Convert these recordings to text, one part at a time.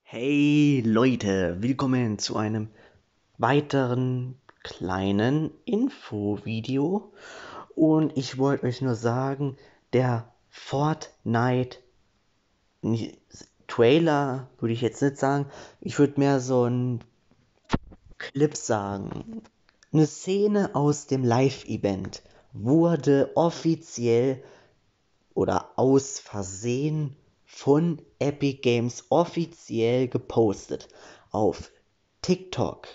Hey Leute, willkommen zu einem weiteren kleinen Infovideo. Und ich wollte euch nur sagen, der Fortnite Trailer würde ich jetzt nicht sagen, ich würde mehr so ein Clip sagen. Eine Szene aus dem Live-Event wurde offiziell oder aus Versehen von Epic Games offiziell gepostet auf TikTok.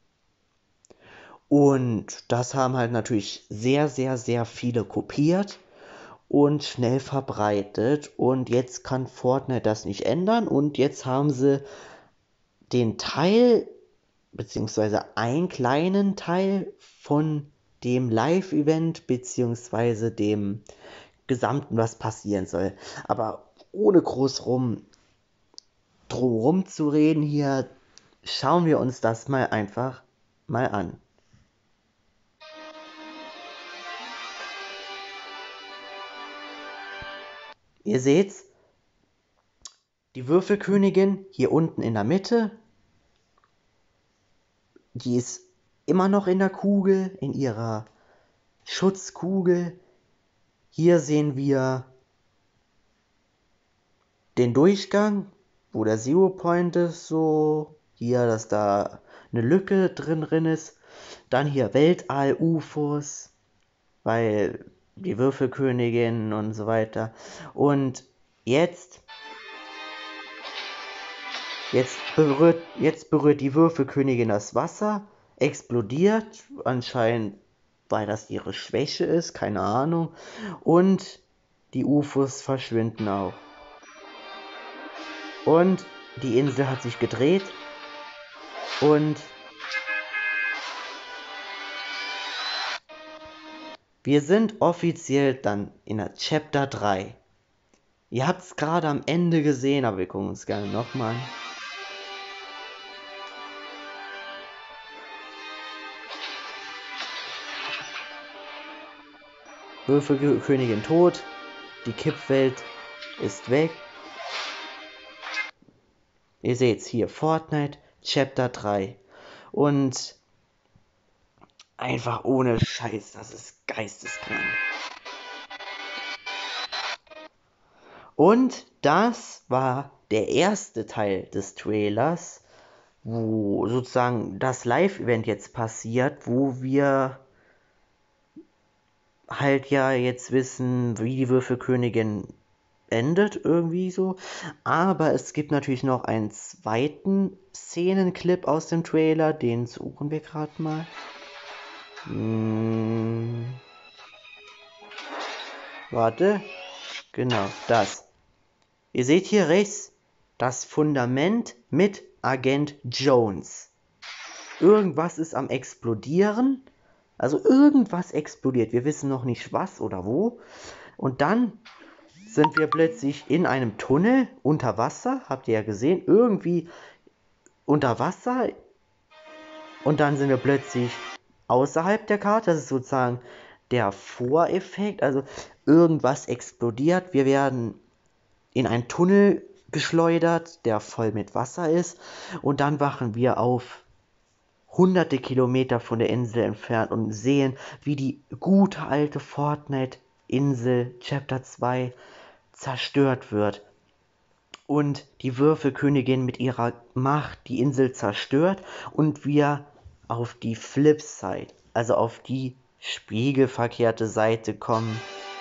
Und das haben halt natürlich sehr, sehr, sehr viele kopiert und schnell verbreitet. Und jetzt kann Fortnite das nicht ändern. Und jetzt haben sie den Teil, beziehungsweise einen kleinen Teil von dem Live-Event, beziehungsweise dem Gesamten, was passieren soll. Aber ohne groß drumherum zu reden hier, schauen wir uns das mal einfach mal an. Ihr seht's, die Würfelkönigin hier unten in der Mitte, die ist immer noch in der Kugel, in ihrer Schutzkugel. Hier sehen wir den Durchgang, wo der Zero Point ist, so hier, dass da eine Lücke drin ist. Dann hier Weltall, UFOs, weil die Würfelkönigin und so weiter. Und jetzt berührt die Würfelkönigin das Wasser, explodiert, anscheinend, weil das ihre Schwäche ist, keine Ahnung. Und die UFOs verschwinden auch. Und die Insel hat sich gedreht und wir sind offiziell dann in der Chapter 3. Ihr habt es gerade am Ende gesehen, aber wir gucken uns gerne nochmal an. Würfelkönigin tot, die Kippwelt ist weg. Ihr seht's hier, Fortnite Chapter 3. Und einfach ohne Scheiß, das ist geisteskrank. Und das war der erste Teil des Trailers, wo sozusagen das Live-Event jetzt passiert, wo wir halt ja jetzt wissen, wie die Würfelkönigin endet irgendwie so. Aber es gibt natürlich noch einen zweiten Szenenclip aus dem Trailer, den suchen wir gerade mal. Warte. Genau, das. Ihr seht hier rechts das Fundament mit Agent Jones. Irgendwas ist am explodieren. Also irgendwas explodiert. Wir wissen noch nicht was oder wo. Und dann sind wir plötzlich in einem Tunnel unter Wasser. Habt ihr ja gesehen. Irgendwie unter Wasser. Und dann sind wir plötzlich außerhalb der Karte. Das ist sozusagen der Voreffekt. Also irgendwas explodiert. Wir werden in einen Tunnel geschleudert, der voll mit Wasser ist. Und dann wachen wir auf hunderte Kilometer von der Insel entfernt und sehen, wie die gute alte Fortnite-Insel Chapter 2 zerstört wird. Und die Würfelkönigin mit ihrer Macht die Insel zerstört und wir auf die Flipside, also auf die spiegelverkehrte Seite kommen.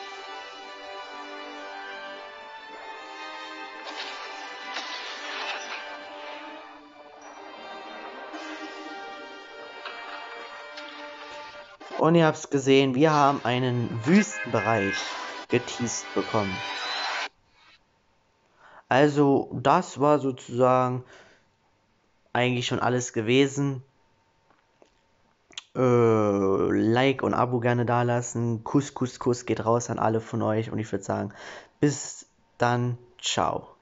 Und ihr habt es gesehen, wir haben einen Wüstenbereich geteased bekommen. Also das war sozusagen eigentlich schon alles gewesen. Like und Abo gerne dalassen. Kuss geht raus an alle von euch. Und ich würde sagen, bis dann, ciao.